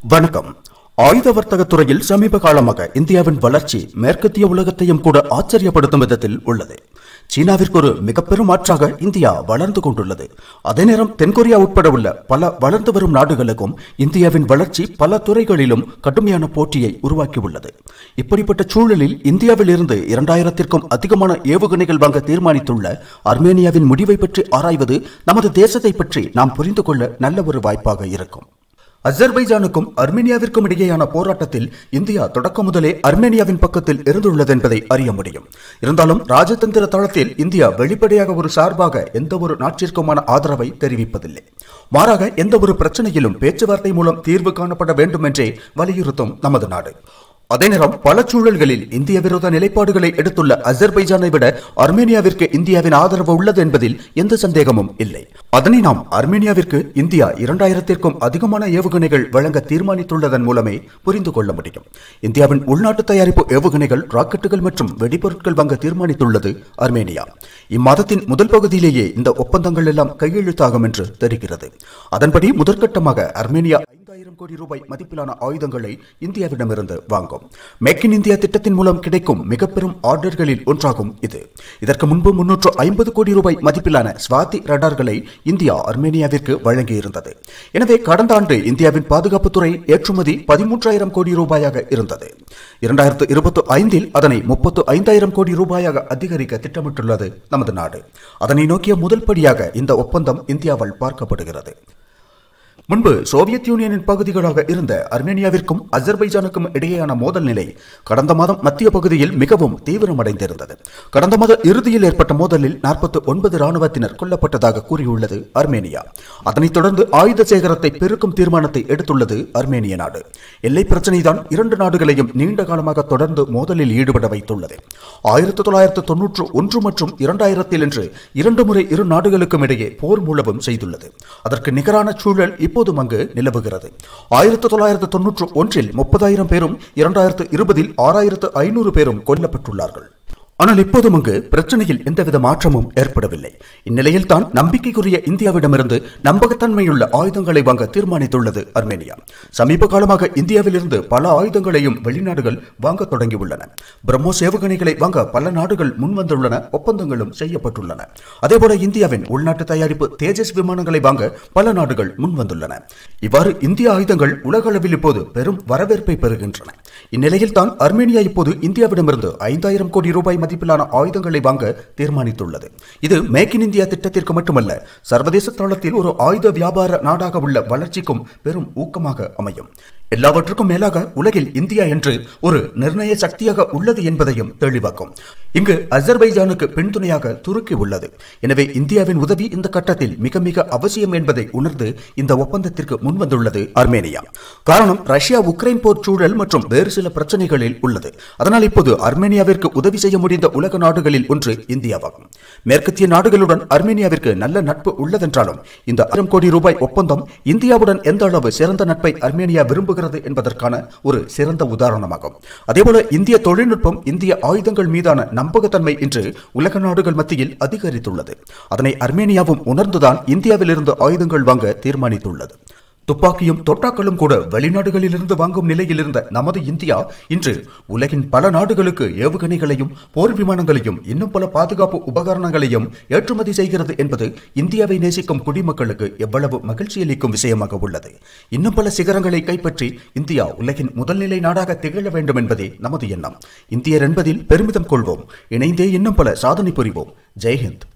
வணக்கம். ஆயுத வர்த்தக துறையில் சமீப காலமாக இந்தியாவின் வளர்ச்சி மேற்கத்திய உலகத்தையும் கூட ஆச்சரியப்படுத்தும் விதத்தில் உள்ளது. சீனாவிற்கு ஒரு மிக பெரும் மாற்றாக இந்தியா வளர்ந்து கொண்டுள்ளது. அதே நேரம் தென்கொரியா உட்பட உள்ள பல வளர்ந்து வரும் நாடுகளுக்கும் இந்தியாவின் வளர்ச்சி பல துறைகளிலும் கடுமையான போட்டியை உருவாக்கியுள்ளது. இப்படிப்பட்ட சூழலில் இந்தியாவில் இருந்து 2000க்கும் அதிகமான ஏவுகணைகள் வாங்க தீர்மானித்துள்ள அர்மேனியாவின் முடிவை பற்றி ஆராய்வது நமது தேசத்தை பற்றி நாம் புரிந்து கொள்ள நல்ல ஒரு வாய்ப்பாக இருக்கும். அசர்பைஜானுக்கும் அர்மேனியாவிற்கும் இடையேயான போராட்டத்தில் இந்தியா தொடக்கம் முதலே அர்மேனியாவின் பக்கத்தில் இருந்துள்ளது என்பதை அறிய முடியும். இருந்தாலும் ராஜதந்திர தளத்தில் இந்தியா வெளிப்படையாக ஒரு சார்பாக எந்த ஒரு நாட்டிற்குமான ஆதரவை தெரிவிப்பதில்லை. மாறாக எந்த ஒரு பிரச்சனையிலும் பேச்சுவார்த்தை மூலம் தீர்வு காணப்பட வேண்டும் என்றே வலியுறுத்தும் நமது நாடு. அதே நேரம் பல சூழல்களில் இந்திய விரோத நிலைப்பாடுகளை எடுத்துள்ள அசர்பைஜானை விட அர்மேனியாவிற்கு இந்தியாவின் ஆதரவு உள்ளது என்பதில் எந்த சந்தேகமும் இல்லை. அதனை நாம் அர்மேனியாவிற்கு இந்தியா 2000க்கும் அதிகமான ஏவுகணைகள் வழங்க தீர்மானித்துள்ளதன் மூலமே புரிந்து கொள்ள முடியும். இந்தியாவின் உள்நாட்டு தயாரிப்பு ஏவுகணைகள், ராக்கெட்டுகள் மற்றும் வெடிபொருட்கள் வாங்க தீர்மானித்துள்ளது அர்மேனியா. இம்மாதத்தின் முதல் பகுதியிலேயே இந்த ஒப்பந்தங்கள் எல்லாம் கையெழுத்தாகும் என்று தெரிகிறது. அதன்படி முதற்கட்டமாக அர்மேனியா 5000 கோடி ரூபாய் மதிப்பிலான ஆயுதங்களை இந்தியாவிடமிருந்து வாங்கும். மேக் இன் இந்தியா திட்டத்தின் மூலம் கிடைக்கும் மிக பெரும் ஆர்டர்களில் ஒன்றாகும் இது. இதற்கு முன்பு 350 கோடி ரூபாய் மதிப்பிலான ஸ்வாதி ரடார்களை இந்தியா அர்மேனியாவிற்கு வழங்கியிருந்தது. எனவே கடந்த ஆண்டு இந்தியாவின் பாதுகாப்புத்துறை ஏற்றுமதி 13,000 கோடி ரூபாயாக இருந்தது. 2025இல் அதனை 35,000 கோடி ரூபாயாக அதிகரிக்க திட்டமிட்டுள்ளது நமது நாடு. அதனை நோக்கிய முதல் படியாக இந்த ஒப்பந்தம் இந்தியாவால் பார்க்கப்படுகிறது. முன்பு சோவியத் யூனியனின் பகுதிகளாக இருந்த அர்மேனியாவிற்கும் அசர்பைஜானுக்கும் இடையேயான மோதல் நிலை கடந்த மாதம் மத்திய பகுதியில் மிகவும் தீவிரமடைந்திருந்தது. கடந்த மாத இறுதியில் ஏற்பட்ட மோதலில் 49 ராணுவத்தினர் கொல்லப்பட்டதாக கூறியுள்ளது அர்மேனியா. அதனைத் தொடர்ந்து ஆயுத சேகரத்தை பெருக்கும் தீர்மானத்தை எடுத்துள்ளது அர்மேனிய நாடு. எல்லை பிரச்சினைதான் இரண்டு நாடுகளையும் நீண்ட காலமாக தொடர்ந்து மோதலில் ஈடுபட வைத்துள்ளது. 1991 மற்றும் 2000 என்று இரண்டு முறை இரு நாடுகளுக்கும் இடையே போர் மூலவும் செய்துள்ளது. அதற்கு நிகரான சூழல் இப்போதும் அங்கு நிலவுகிறது. 1991இல் 30,000 பேரும் 2020இல் 6,500 பேரும் கொல்லப்பட்டுள்ளார்கள். ஆனால் இப்போதும் அங்கு பிரச்சனையில் எந்தவித மாற்றமும் ஏற்படவில்லை. இந்நிலையில் தான் நம்பிக்கைக்குரிய இந்தியாவிடமிருந்து நம்பகத்தன்மையுள்ள ஆயுதங்களை வாங்க தீர்மானித்துள்ளது அர்மேனியா. சமீப காலமாக இந்தியாவில் இருந்து பல ஆயுதங்களையும் வெளிநாடுகள் வாங்க தொடங்கியுள்ளன. பிரம்மோஸ் ஏவுகணைகளை வாங்க பல நாடுகள் முன்வந்துள்ளன, ஒப்பந்தங்களும் செய்யப்பட்டுள்ளன. அதேபோல இந்தியாவின் உள்நாட்டு தயாரிப்பு தேஜஸ் விமானங்களை வாங்க பல நாடுகள் முன்வந்துள்ளன. இவ்வாறு இந்திய ஆயுதங்கள் உலக அளவில் இப்போது பெரும் வரவேற்பை பெறுகின்றன. இந்நிலையில் தான் அர்மேனியா இப்போது இந்தியாவிடமிருந்து 5,000 கோடி ரூபாய் மதிப்பிலான ஆயுதங்களை வாங்க தீர்மானித்துள்ளது. இது மேக் இன் இந்தியா திட்டத்திற்கு மட்டுமல்ல, சர்வதேச தளத்தில் ஒரு ஆயுத வியாபார நாடாக உள்ள வளர்ச்சிக்கும் பெரும் ஊக்கமாக அமையும். எல்லாவற்றுக்கும் மேலாக உலகில் இந்தியா என்று ஒரு நிர்ணய சக்தியாக உள்ளது என்பதையும் தெளிவாக்கும். இங்கு அசர்பைஜானுக்கு பின்துணையாக துருக்கி உள்ளது. எனவே இந்தியாவின் உதவி இந்த கட்டத்தில் மிக மிக அவசியம் என்பதை உணர்ந்து இந்த ஒப்பந்தத்திற்கு முன்வந்துள்ளது அர்மேனியா. காரணம், ரஷ்யா உக்ரைன் போர் சூழல் மற்றும் வேறு சில பிரச்சனைகளில் உள்ளது. அதனால் இப்போது அர்மேனியாவிற்கு உதவி செய்ய முடிந்த உலக நாடுகளில் ஒன்று இந்தியாவாகும். மேற்கத்திய நாடுகளுடன் அர்மேனியாவிற்கு நல்ல நட்பு உள்ளதென்றாலும் இந்த 1,000 கோடி ரூபாய் ஒப்பந்தம் இந்தியாவுடன் எந்த அளவு சிறந்த நட்பை அர்மேனியா விரும்புகிறது என்பதற்கான ஒரு சிறந்த உதாரணமாகும். அதேபோல இந்திய தொழில்நுட்பம், இந்திய ஆயுதங்கள் மீதான நம்பகத்தன்மை இன்று உலக நாடுகள் மத்தியில் அதிகரித்துள்ளது. அதனை அர்மேனியாவும் உணர்ந்துதான் இந்தியாவில் இருந்து ஆயுதங்கள் வாங்க தீர்மானித்துள்ளது. துப்பாக்கியும் தோட்டாக்களும் கூட வெளிநாடுகளிலிருந்து வாங்கும் நிலையில் இருந்த நமது இந்தியா இன்று உலகின் பல நாடுகளுக்கு ஏவுகணைகளையும் போர் விமானங்களையும் இன்னும் பல பாதுகாப்பு உபகரணங்களையும் ஏற்றுமதி செய்கிறது என்பது இந்தியாவை நேசிக்கும் குடிமக்களுக்கு எவ்வளவு மகிழ்ச்சி அளிக்கும் விஷயமாக உள்ளது. இன்னும் பல சிகரங்களை கைப்பற்றி இந்தியா உலகின் முதல்நிலை நாடாக திகழ வேண்டும் என்பதே நமது எண்ணம். இந்தியர் என்பதில் பெருமிதம் கொள்வோம். இணைந்தே இன்னும் பல சாதனை புரிவோம். ஜெய்ஹிந்த்.